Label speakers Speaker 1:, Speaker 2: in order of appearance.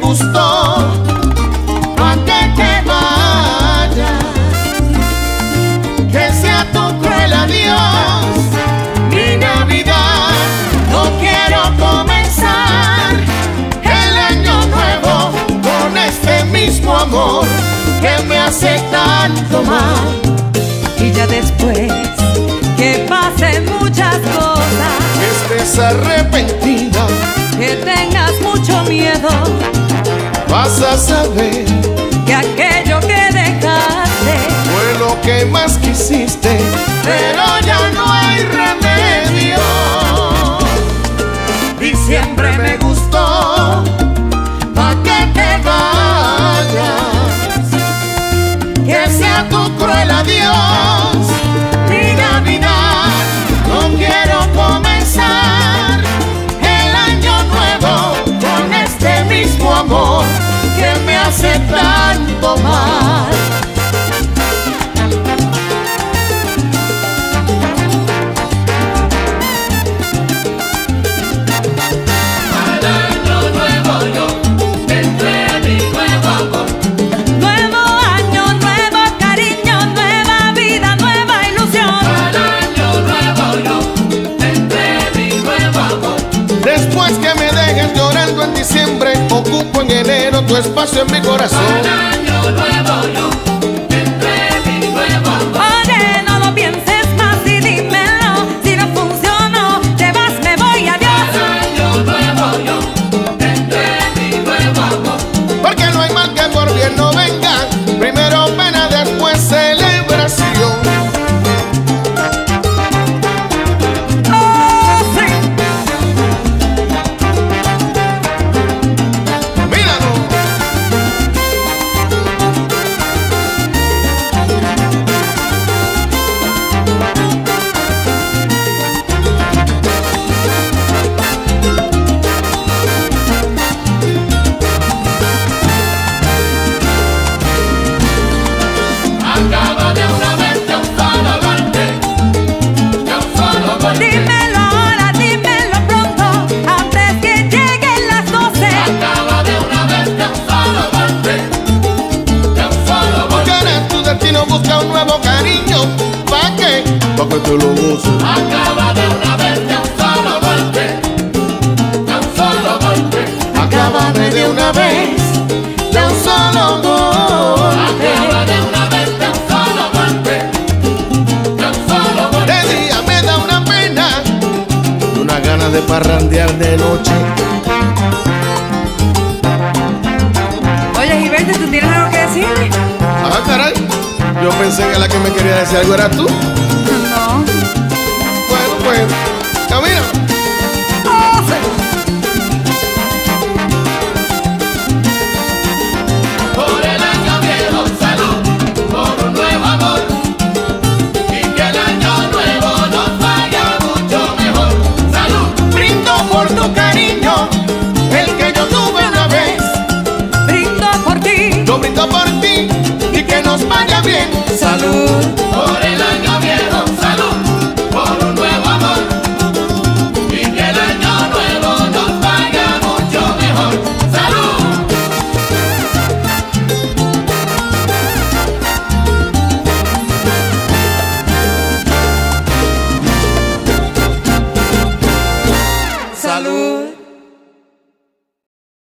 Speaker 1: gustó, pa' que te vayas, que sea tu cruel adiós. Mi Navidad no quiero comenzar el año nuevo con este mismo amor que me hace tanto mal.
Speaker 2: Y ya después que pasen muchas cosas,
Speaker 1: que estés arrepentida,
Speaker 2: que tengas mucho miedo,
Speaker 1: vas a saber
Speaker 2: que aquello que dejaste
Speaker 1: fue lo que más quisiste, pero ya no hay remedio. Diciembre me gustó, pa' que te vayas, que sea tu cruel adiós. Mi Navidad no quiero comenzar el año nuevo con este mismo amor que me hace tanto mal.
Speaker 3: Al año nuevo yo tendré mi nuevo amor.
Speaker 2: nuevo año, nuevo cariño, nueva vida, nueva ilusión.
Speaker 3: Al año nuevo yo tendré mi nuevo amor.
Speaker 1: Después que me dejes llorando en diciembre, ocupo en enero tu espacio en mi corazón.
Speaker 3: Al año nuevo yo tendré mi nuevo amor.
Speaker 2: Oye, no lo pienses más y dímelo. Si no funcionó, te vas, me voy, adiós.
Speaker 3: Al año nuevo yo tendré mi nuevo amor.
Speaker 1: Porque no hay mal que por bien no venga, primero pena, después celebración.
Speaker 2: Oh, sí.
Speaker 1: Míralo.
Speaker 3: Acaba de una vez de un solo golpe, de un solo golpe.
Speaker 2: Dímelo ahora, dímelo pronto, antes que lleguen las 12.
Speaker 3: Acaba de una vez de un solo golpe, de un solo golpe.
Speaker 1: Buscará en tu destino, busca un nuevo cariño. ¿Pa' qué? Pa' que te lo goces.
Speaker 3: Acaba de una vez de un solo golpe, de un solo golpe.
Speaker 1: Acábame de una vez, de un solo golpe.
Speaker 3: Acaba de una vez de un solo golpe, de un solo golpe.
Speaker 1: De día me da una pena y una gana de parrandear de noche.
Speaker 2: Oye, Gilberto, ¿tú tienes algo que decirme?
Speaker 1: Ah, caray, yo pensé que la que me quería decir algo era tú.
Speaker 2: No.
Speaker 1: Bueno, pues, camina.
Speaker 2: Oh, sí.
Speaker 3: Por el año viejo, salud, por un nuevo amor. Y que el año nuevo nos vaya mucho mejor. Salud,
Speaker 1: Brindo por tu cariño, el que yo tuve una vez.
Speaker 2: Brindo por ti.
Speaker 1: Yo brindo por ti y que nos vaya bien.
Speaker 2: Salud.